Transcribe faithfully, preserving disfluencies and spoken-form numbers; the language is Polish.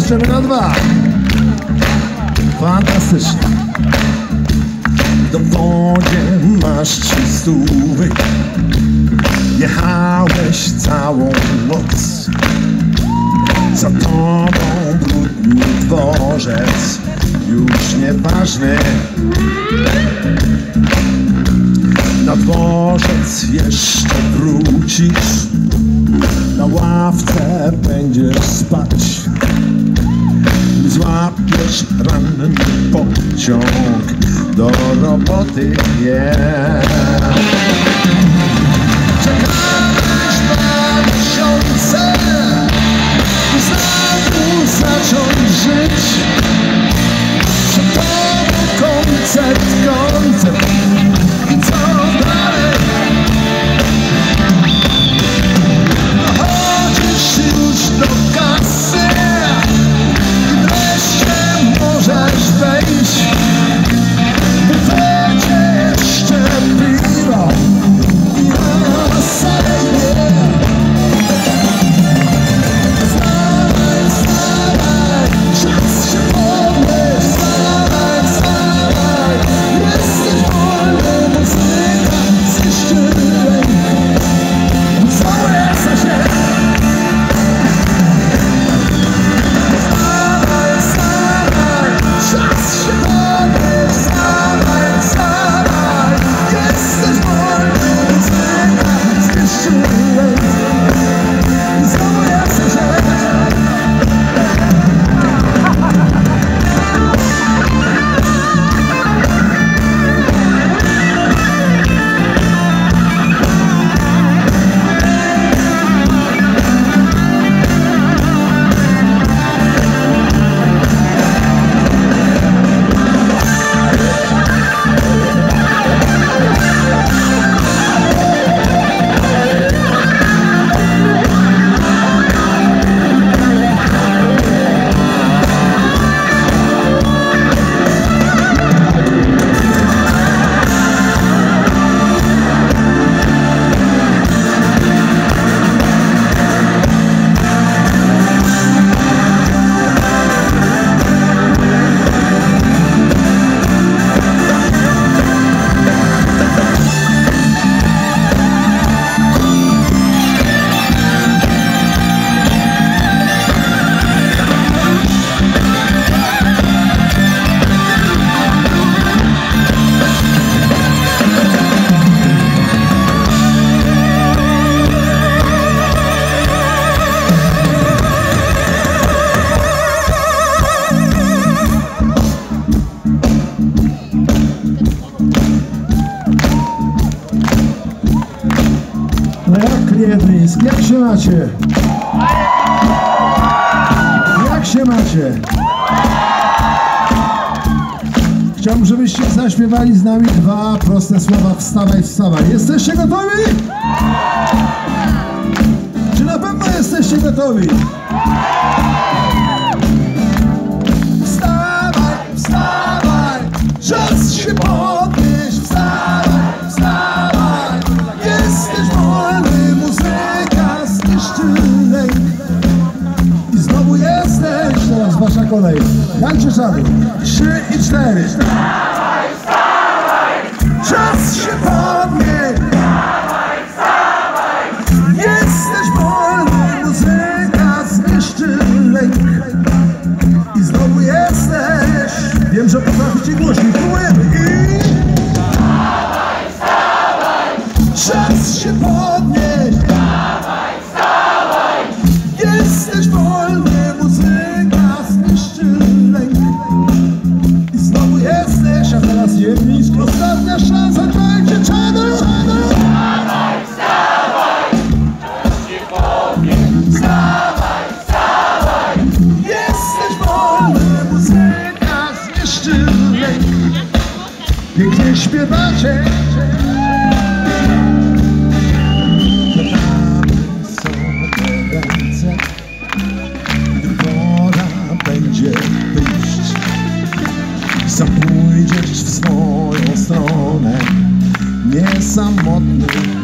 skaczemy na dwa. Fantastycznie. W dowodzie masz trzy stówy. Jechałeś całą noc. Za tobą brudny dworzec, już nieważny. Na dworzec jeszcze wrócisz, na ławce będziesz spać. Złapiesz ranny pociąg do roboty, yeah. Czekałeś dwa miesiące, by znowu zacząć żyć. Przed tobą koncert, koncert i co dalej? Dochodzisz już do kasy i wreszcie możesz wejść. W bufecie jeszcze piwo i na salę. Wstawaj, wstawaj, czas się podnieść. Wstawaj, wstawaj, jesteś wolny, muzyka zniszczy rękę. Całe się. Wstawaj, wstawaj, czas się podnieść. Wstawaj, wstawaj, jesteś wolny, muzyka zniszczy rękę. Całe się. No jak Klientryńsk, jak się macie? Jak się macie? Chciałbym, żebyście zaśpiewali z nami dwa proste słowa: wstawaj, wstawaj. Jesteście gotowi? Czy na pewno jesteście gotowi? Wstawaj, wstawaj, czas się podnieść. Wstawaj, wstawaj, jesteś wolny, muzyka zniszczy lęk. I znowu jesteś, teraz wasza kolej. Jancie czadu. Trzy i cztery. Wstawaj, wstawaj, czas się podnieść. wstawaj, wstawaj, Jesteś wolny, muzyka zniszczy lęk. I znowu jesteś. Wiem, że potraficie głośniej. Próbujemy i... wstawaj, wstawaj, czas się podnieść. wstawaj, wstawaj, Jesteś wolny, muzyka zniszczy lęk. I znowu jesteś, a teraz jednisko. Ostatnia szansa, dajcie czadu. wstawaj, wstawaj, czas się podnieść. Wstawaj, wstawaj, Jesteś wolny, muzyka zniszczy lęk. Pięknie śpiewacie. Podamy sobie ręce, gdy pora będzie wyjść. Sam pójdziesz w swoją stronę, nie samotny.